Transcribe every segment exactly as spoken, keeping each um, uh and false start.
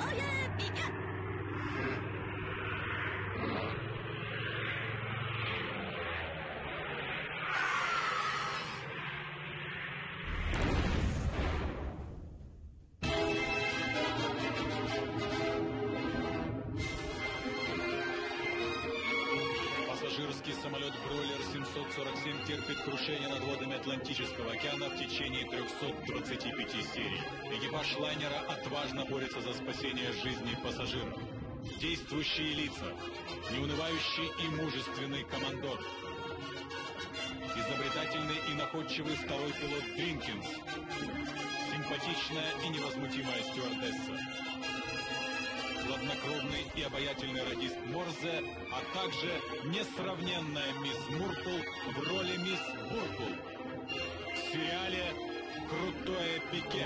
крутое пике. Пассажирский самолет «Бройлер семьсот сорок семь» терпит крушение над водами Атлантического океана в течение трёхсот двадцати пяти серий. Экипаж лайнера отважно борется за спасение жизни пассажиров. Действующие лица. Неунывающий и мужественный командор. Изобретательный и находчивый второй пилот Дринкинс. Симпатичная и невозмутимая стюардесса. Хладнокровный и обаятельный радист Морзе, а также несравненная мисс Мурпл в роли мисс Бурпл в сериале «Крутое пике».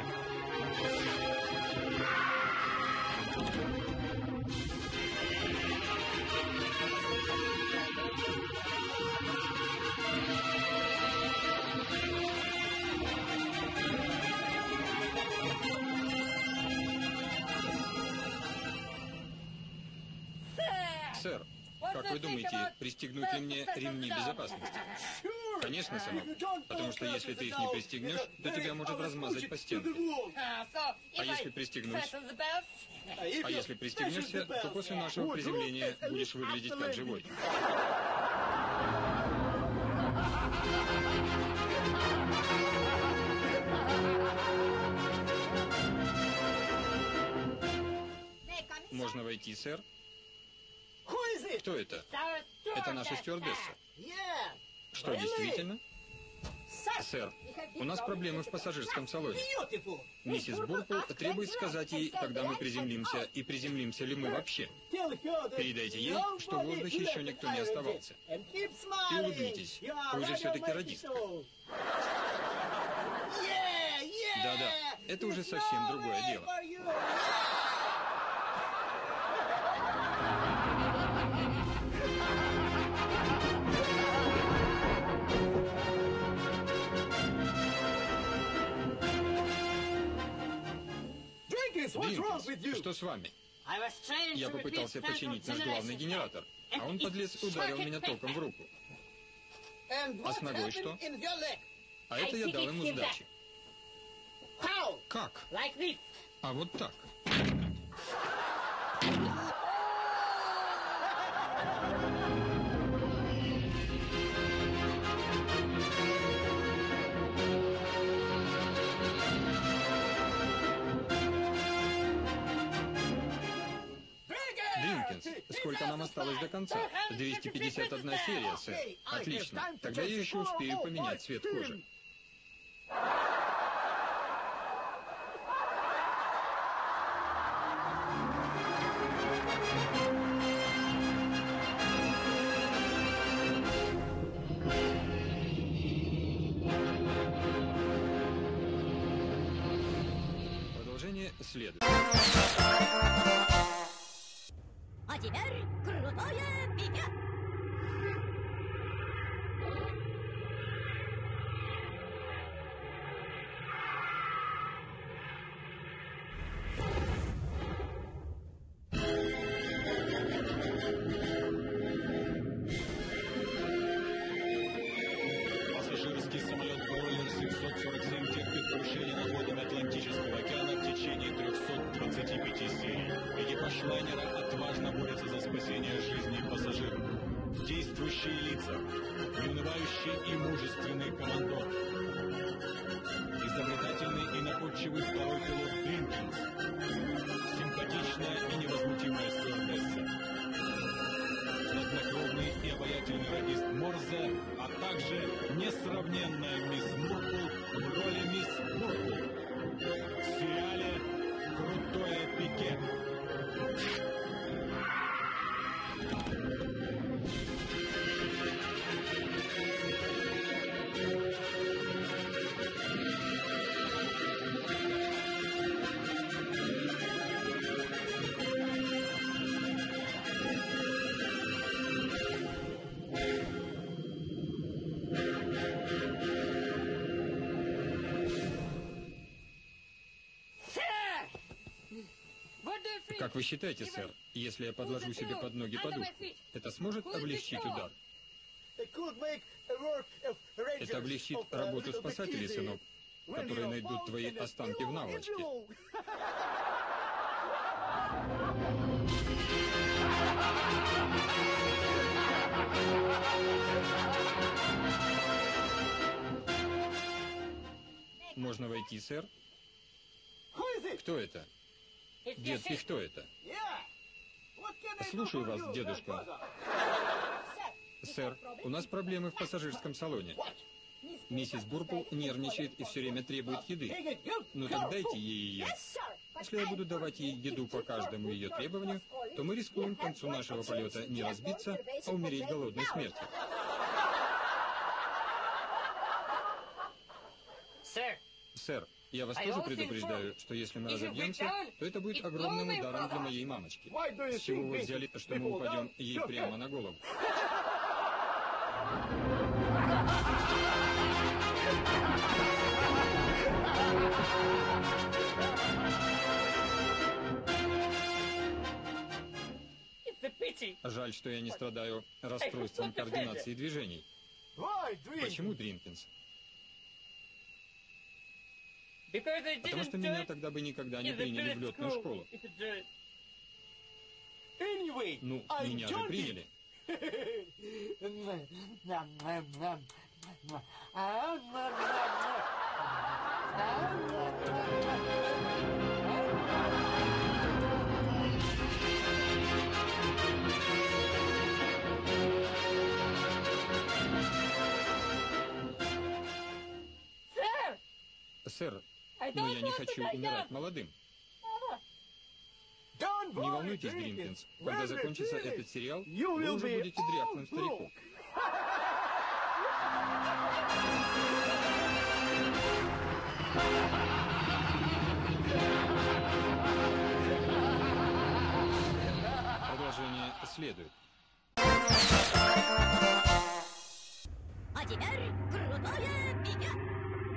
Сэр, как вы думаете, пристегнуть ли мне ремни безопасности? Конечно, сынок. Потому что если ты их не пристегнешь, то тебя может размазать по стенке. А если пристегнусь? А если пристегнешься, то после нашего приземления будешь выглядеть как живой. Можно войти, сэр? Кто это? Это наша стюардесса. Что, действительно? Сэр, у нас проблемы в пассажирском салоне. Миссис Бурпл требует сказать ей, когда мы приземлимся, и приземлимся ли мы вообще. Передайте ей, что в воздухе еще никто не оставался. И улыбнитесь, вы же все-таки радистка. Да-да, это уже совсем другое дело. Дринкинс, что с вами? Я попытался починить наш главный генератор, а он, подлец, ударил меня током в руку. А с ногой что? А это я дал ему сдачи. Как? А вот так. Сколько нам осталось до конца? двести пятьдесят одна серия, сэр. Отлично. Тогда я еще успею поменять цвет кожи. Продолжение следует. А теперь крутое пике. Пассажирский самолет «Бройлер семьсот сорок семь» терпит крушение над водами Атлантического океана в течение трёхсот двадцати пяти серий. Экипаж лайнера отважно борется за спасение жизни пассажиров. Действующие лица. Неунывающий и мужественный командор. Изобретательный и находчивый второй пилот Дринкинс. Симпатичная и невозмутимая стюардесса. Хладнокровный и обаятельный радист Морзе, а также несравненная мисс Мурпл в роли мисс Бурпл в сериале «Крутое пике». Как вы считаете, сэр, если я подложу себе под ноги подушку, это сможет облегчить удар? Это облегчит работу спасателей, сынок, которые найдут твои останки в наволочке. Можно войти, сэр? Кто это? Детки, кто это? Слушаю вас, дедушка. Сэр, у нас проблемы в пассажирском салоне. Миссис Бурпл нервничает и все время требует еды. Ну так дайте ей ее. Если я буду давать ей еду по каждому ее требованию, то мы рискуем к концу нашего полета не разбиться, а умереть голодной смертью. Сэр, я вас тоже предупреждаю, что если мы разобьемся, то это будет огромным ударом для моей мамочки. С чего вы взяли, что мы упадем ей прямо на голову? Жаль, что я не страдаю расстройством координации движений. Почему, Дринкинс? Потому что меня тогда бы никогда не приняли в летную школу. Ну, меня же приняли. Сэр, но я не хочу умирать молодым. Не волнуйтесь, Дринкинс. Когда закончится этот сериал, вы уже будете дряхлым стариком. Продолжение следует. А теперь крутое пике!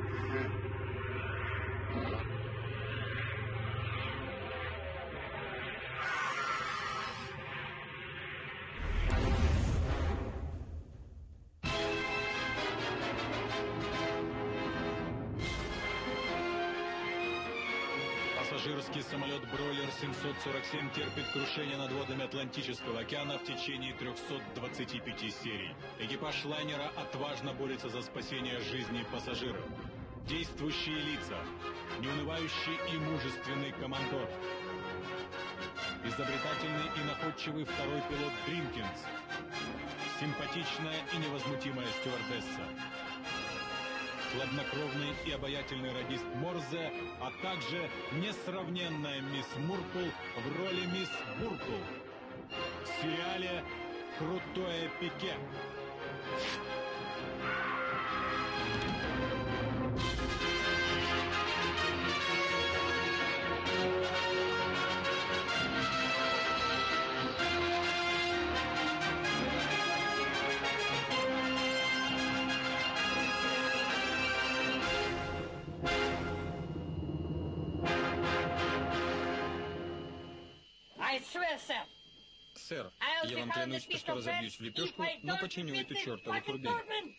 Пассажирский самолет «Бройлер семьсот сорок семь» терпит крушение над водами Атлантического океана в течение трёхсот двадцати пяти серий. Экипаж лайнера отважно борется за спасение жизни пассажиров. Действующие лица. Неунывающий и мужественный командор. Изобретательный и находчивый второй пилот Дринкинс. Симпатичная и невозмутимая стюардесса. Хладнокровный и обаятельный радист Морзе, а также несравненная мисс Мурпл в роли мисс Бурпл в сериале «Крутое пике». Сэр, я вам клянусь, что разобьюсь в лепешку, но починю эту чертову турбину.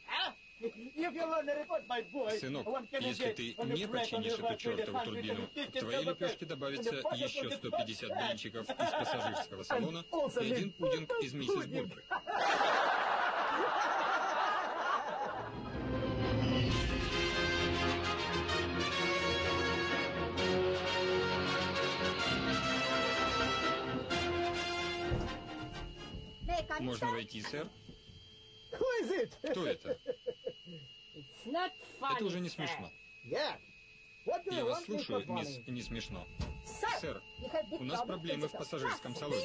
Сынок, если ты не починишь эту чертову турбину, к твоей лепешке добавится еще сто пятьдесят блинчиков из пассажирского салона и один пудинг из миссис Бурпл. Можно войти, сэр? Кто это? Это уже не смешно. Я вас слушаю, мисс, не смешно. Сэр, у нас проблемы в пассажирском салоне.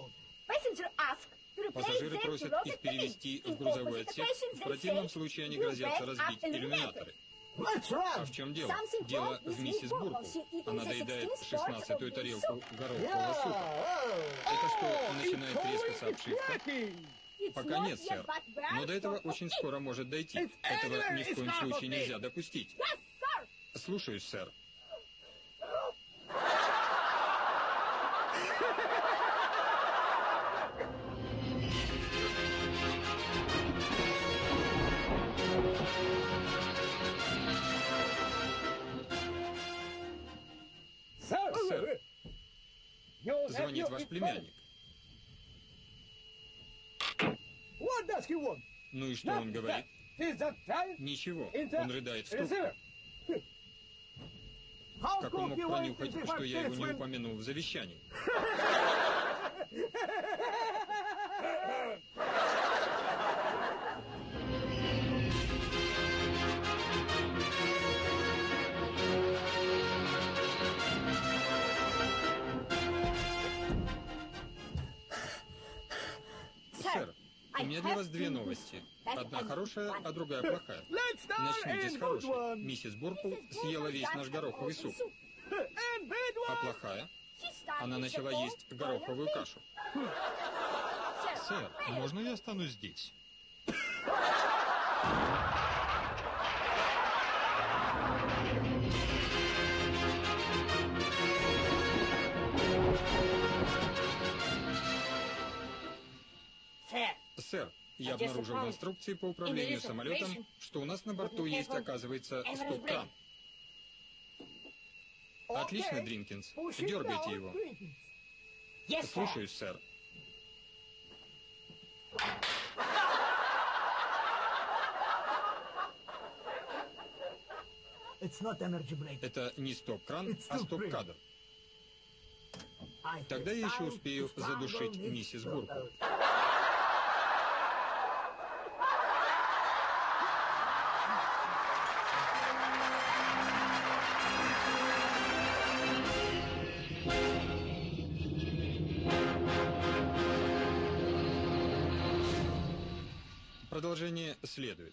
Пассажиры просят их перевести в грузовой отсек, в противном случае они грозятся разбить иллюминаторы. А в чем дело? Дело в миссис Бурпл. Она доедает шестнадцатую тарелку горохового супа. Это что, начинает трескаться обшивка? Пока нет, сэр. Но до этого очень скоро может дойти. Этого ни в коем случае нельзя допустить. Слушаюсь, сэр. Звонит ваш племянник. Ну и что он говорит? Ничего, он рыдает в трубку. Как он мог пронюхать, что я его не упомянул в завещании? Сэр, у меня для вас две новости. Одна хорошая, а другая плохая. Начните с хорошей. Миссис Бурпл съела весь наш гороховый суп. А плохая? Она начала есть гороховую кашу. Сэр, можно я останусь здесь? Сэр, я обнаружил в инструкции по управлению самолетом, что у нас на борту есть, оказывается, стоп-кран. Отлично, Дринкинс. Дергайте его. Слушаюсь, сэр. Это не стоп-кран, а стоп-кадр. Тогда я еще успею задушить миссис Бурпл. Продолжение следует.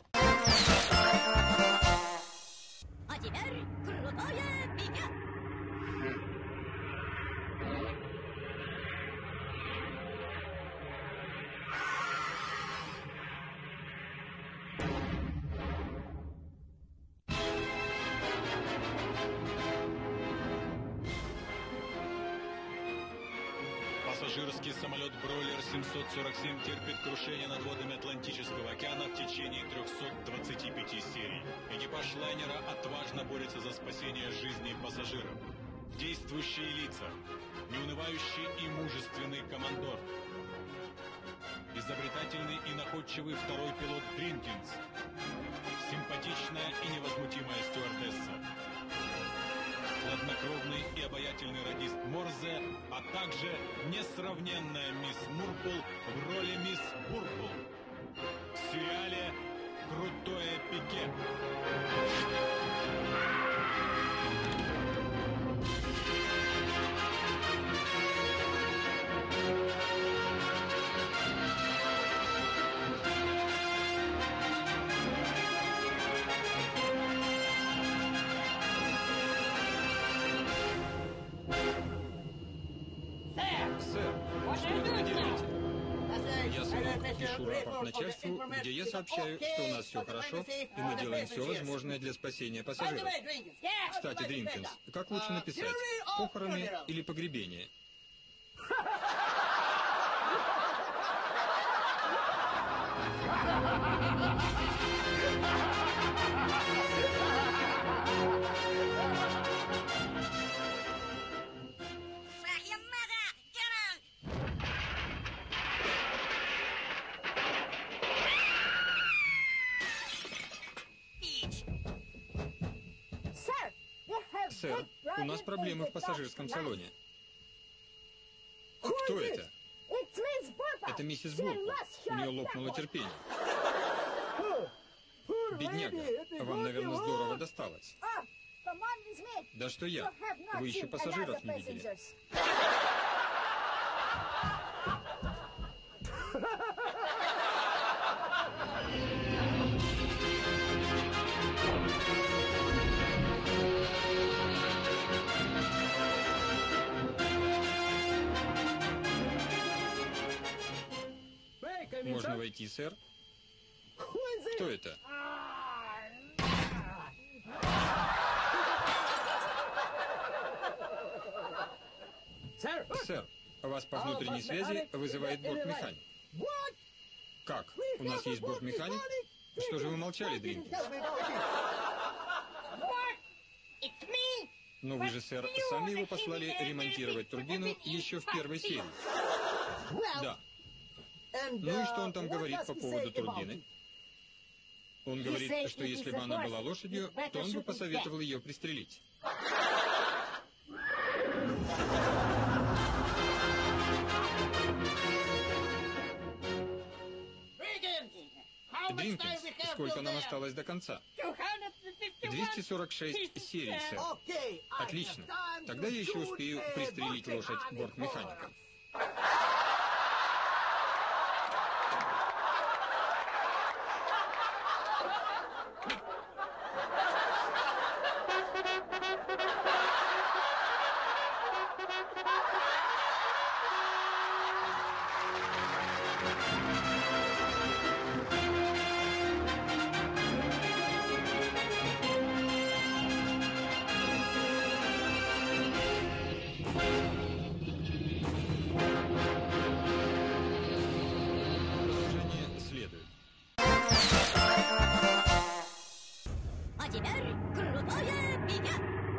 А теперь крутое пике. Пассажирский самолет «Бройлер семьсот сорок семь» терпит крушение над водами Атлантического океана в течение трёхсот двадцати пяти серий. Экипаж лайнера отважно борется за спасение жизней пассажиров. Действующие лица. Неунывающий и мужественный командор. Изобретательный и находчивый второй пилот Дринкинс. Симпатичная и невозмутимая стюардесса. Хладнокровный и обаятельный радист Морзе, а также несравненная мисс Мурпл в роли мисс Бурпл. В сериале «Крутое пике». Пишу рапорт начальству, где я сообщаю, что у нас все хорошо, и мы делаем все возможное для спасения пассажиров. Кстати, Дринкинс, как лучше написать? Похороны или погребение? Сэр, у нас проблемы в пассажирском салоне. Кто это? Это миссис Бурпл. У нее лопнуло терпение. Бедняга, вам, наверное, здорово досталось. Да что я? Вы еще пассажиров не видели. Можно войти, сэр? Кто это? Сэр, вас по внутренней связи вызывает бортмеханик. Как? У нас есть бортмеханик? Что же вы молчали, Дринкинс? Но вы же, сэр, сами его послали ремонтировать турбину еще в первой серии. Да. Ну и что он там говорит по поводу турбины? Он говорит, что если бы она была лошадью, то он бы посоветовал ее пристрелить. Дринкинс, сколько нам осталось до конца? двести сорок шесть серий, сэр. Отлично. Тогда я еще успею пристрелить лошадь бортмеханика. А теперь крутое пике!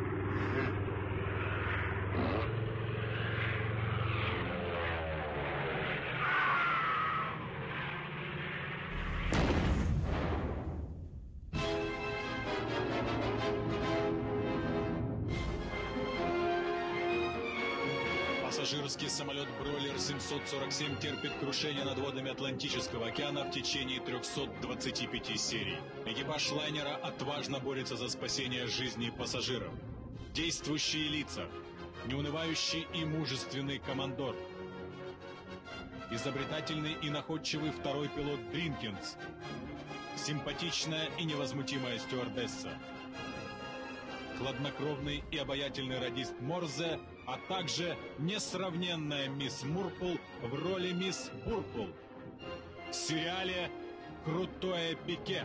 Пассажирский самолет «Бройлер семьсот сорок семь» терпит крушение над водами Атлантического океана в течение трёхсот двадцати пяти серий. Экипаж лайнера отважно борется за спасение жизней пассажиров. Действующие лица. Неунывающий и мужественный командор. Изобретательный и находчивый второй пилот Дринкинс. Симпатичная и невозмутимая стюардесса. Хладнокровный и обаятельный радист Морзе, а также несравненная мисс Мурпл в роли мисс Бурпл в сериале «Крутое пике».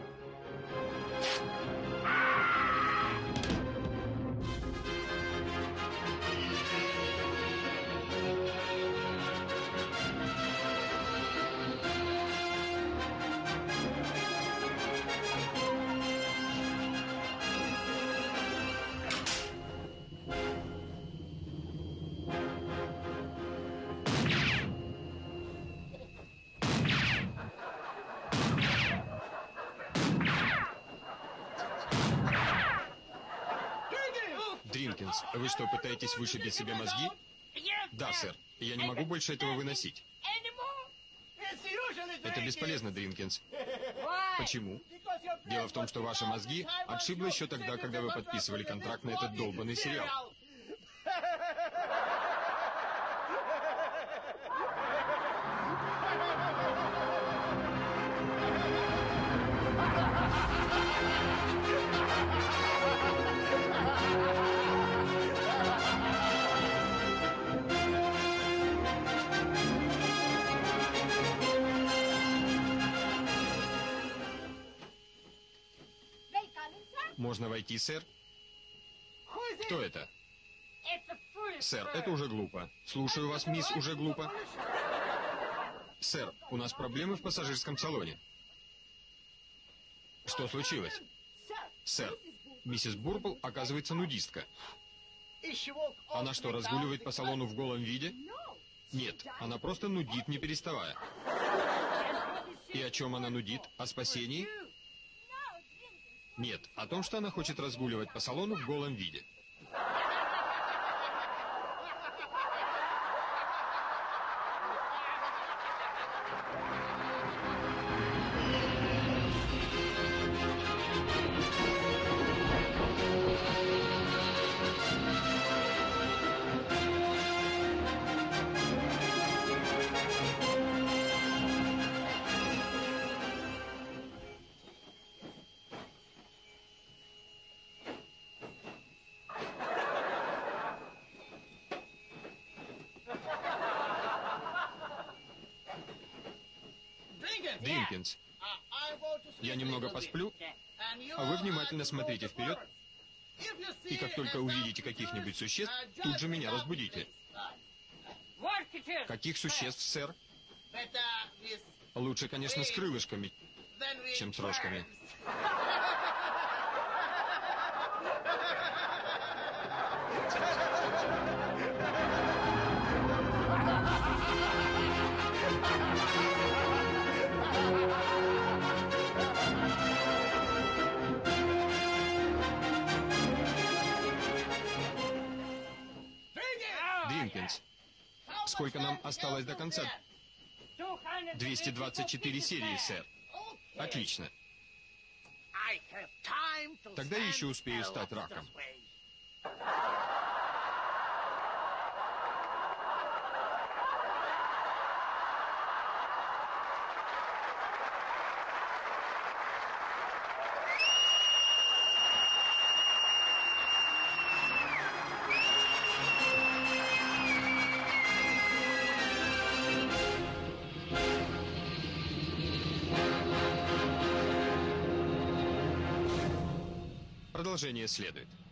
Дринкинс, вы что, пытаетесь вышибить себе мозги? Да, сэр. Я не могу больше этого выносить. Это бесполезно, Дринкинс. Почему? Дело в том, что ваши мозги отшибло еще тогда, когда вы подписывали контракт на этот долбанный сериал. Можно войти, сэр? Кто это? Сэр, это уже глупо. Слушаю вас, мисс, уже глупо. Сэр, у нас проблемы в пассажирском салоне. Что случилось? Сэр, миссис Бурпл оказывается нудистка. Она что, разгуливает по салону в голом виде? Нет, она просто нудит, не переставая. И о чем она нудит? О спасении? Нет, о том, что она хочет разгуливать по салону в голом виде. Дринкинс, я немного посплю, а вы внимательно смотрите вперед, и как только увидите каких-нибудь существ, тут же меня разбудите. Каких существ, сэр? Лучше, конечно, с крылышками, чем с рожками. Олимпианс. Сколько нам осталось до конца? двести двадцать четыре серии, сэр. Отлично. Тогда я еще успею стать раком. Продолжение следует.